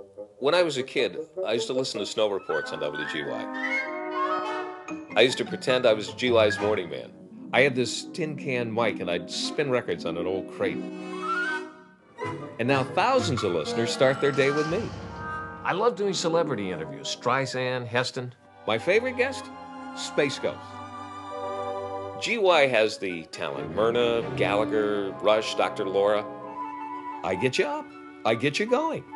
When I was a kid, I used to listen to snow reports on WGY. I used to pretend I was GY's morning man. I had this tin can mic and I'd spin records on an old crate. And now thousands of listeners start their day with me. I love doing celebrity interviews. Streisand, Heston. My favorite guest? Space Ghost. GY has the talent. Myrna, Gallagher, Rush, Dr. Laura. I get you up. I get you going.